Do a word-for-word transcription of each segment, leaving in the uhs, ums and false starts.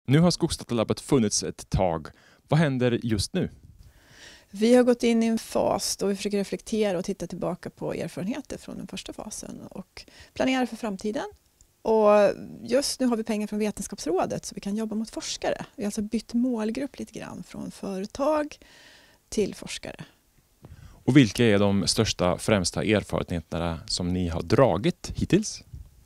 Nu har Skogsdatalabbet funnits ett tag. Vad händer just nu? Vi har gått in i en fas då vi försöker reflektera och titta tillbaka på erfarenheter från den första fasen och planera för framtiden. Och just nu har vi pengar från Vetenskapsrådet så vi kan jobba mot forskare. Vi har alltså bytt målgrupp lite grann från företag till forskare. Och vilka är de största främsta erfarenheterna som ni har dragit hittills?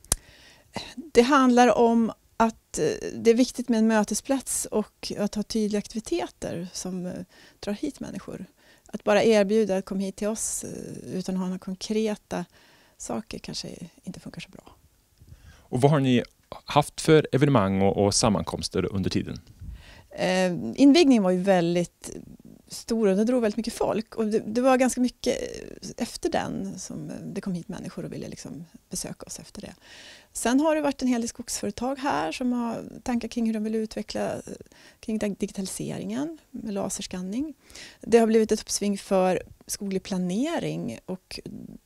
Det handlar om att det är viktigt med en mötesplats och att ha tydliga aktiviteter som drar hit människor. Att bara erbjuda att komma hit till oss utan att ha några konkreta saker kanske inte funkar så bra. Och vad har ni haft för evenemang och, och sammankomster under tiden? Eh, invigningen var ju väldigt stor och det drog väldigt mycket folk. Och det, det var ganska mycket efter den som det kom hit människor och ville liksom besöka oss efter det. Sen har det varit en hel del skogsföretag här som har tankar kring hur de vill utveckla kring digitaliseringen med laserskanning. Det har blivit ett uppsving för skoglig planering och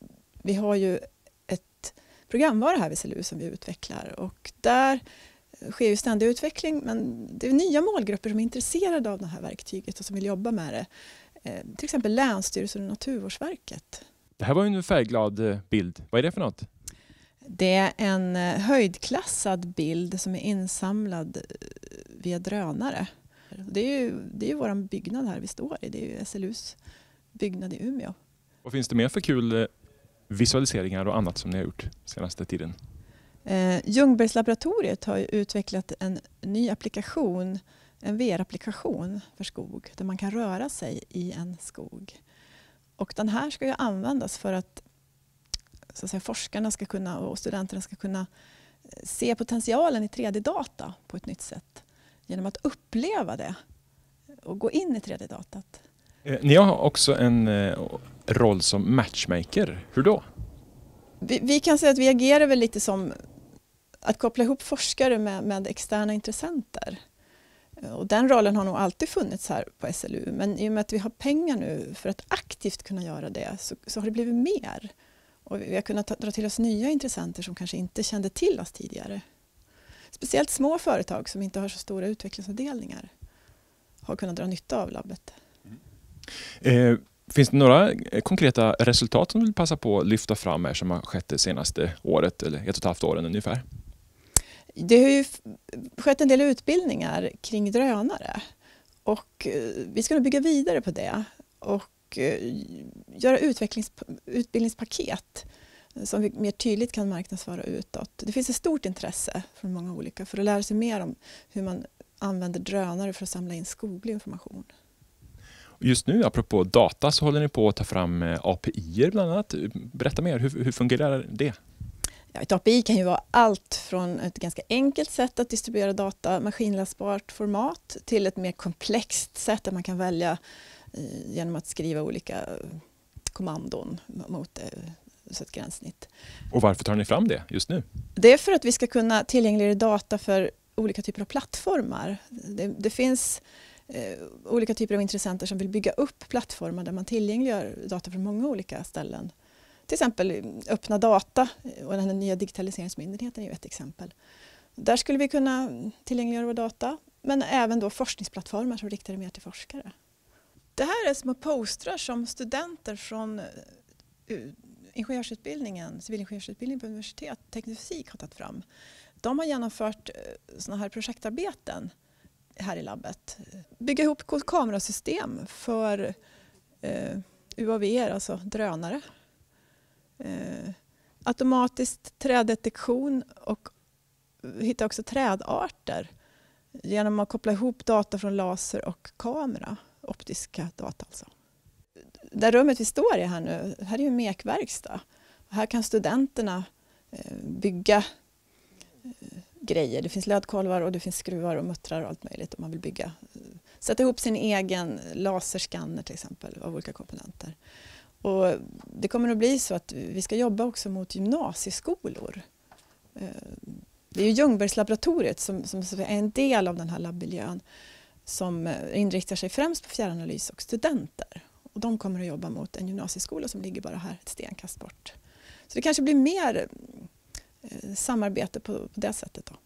vi har ju ett programvara här vid S L U som vi utvecklar och där sker ju ständig utveckling men det är nya målgrupper som är intresserade av det här verktyget och som vill jobba med det. Till exempel Länsstyrelsen och Naturvårdsverket. Det här var ju en färgglad bild. Vad är det för något? Det är en höjdklassad bild som är insamlad via drönare. Det är ju, det är ju vår byggnad här vi står i. Det är ju S L U:s byggnad i Umeå. Vad finns det mer för kul visualiseringar och annat som ni har gjort senaste tiden? Eh, Ljungbergslaboratoriet har ju utvecklat en ny applikation, en V R-applikation för skog där man kan röra sig i en skog. Och den här ska ju användas för att, så att säga, forskarna ska kunna och studenterna ska kunna se potentialen i tre D-data på ett nytt sätt genom att uppleva det och gå in i tre D-datat. Eh, ni har också en eh, roll som matchmaker. Hur då? Vi, vi kan säga att vi agerar väl lite som att koppla ihop forskare med, med externa intressenter. Och den rollen har nog alltid funnits här på S L U. Men i och med att vi har pengar nu för att aktivt kunna göra det så, så har det blivit mer. Och vi har kunnat ta, dra till oss nya intressenter som kanske inte kände till oss tidigare. Speciellt små företag som inte har så stora utvecklingsavdelningar har kunnat dra nytta av labbet. Mm. Eh, finns det några konkreta resultat som du vill passa på att lyfta fram här som har skett det senaste året eller ett och ett halvt åren ungefär? Det har ju skett en del utbildningar kring drönare och vi ska nu bygga vidare på det och göra utvecklings, utbildningspaket som vi mer tydligt kan marknadsföra utåt. Det finns ett stort intresse från många olika för att lära sig mer om hur man använder drönare för att samla in skoglig information. Just nu, apropå data, så håller ni på att ta fram A P I-er bland annat. Berätta mer, hur, hur fungerar det? Ja, ett A P I kan ju vara allt från ett ganska enkelt sätt att distribuera data, maskinläsbart format, till ett mer komplext sätt där man kan välja genom att skriva olika kommandon mot ett gränssnitt. Och varför tar ni fram det just nu? Det är för att vi ska kunna tillgängliggöra data för olika typer av plattformar. Det, det finns eh, olika typer av intressenter som vill bygga upp plattformar där man tillgängliggör data från många olika ställen. Till exempel öppna data och den nya digitaliseringsmyndigheten är ju ett exempel. Där skulle vi kunna tillgängliggöra vår data men även då forskningsplattformar som riktar mer till forskare. Det här är små postrar som studenter från ingenjörsutbildningen, civilingenjörsutbildningen på universitet, teknisk fysik har tagit fram. De har genomfört såna här projektarbeten här i labbet. Bygga ihop kamerasystem för eh, U A V, alltså drönare. Eh, automatiskt träddetektion och hitta också trädarter genom att koppla ihop data från laser och kamera, optiska data alltså. Det rummet vi står i här nu, här är ju en mekverkstad. Här kan studenterna eh, bygga eh, grejer. Det finns lödkolvar och det finns skruvar och muttrar och allt möjligt om man vill bygga. Sätta ihop sin egen laserskanner till exempel av olika komponenter. Och det kommer att bli så att vi ska jobba också mot gymnasieskolor. Det är ju Ljungbergslaboratoriet som, som är en del av den här labbmiljön som inriktar sig främst på fjärranalys och studenter. Och de kommer att jobba mot en gymnasieskola som ligger bara här ett stenkast bort. Så det kanske blir mer eh, samarbete på, på det sättet då.